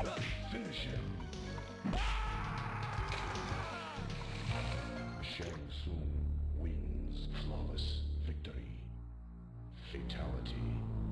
Finish him. Shang Tsung wins flawless victory. Fatality.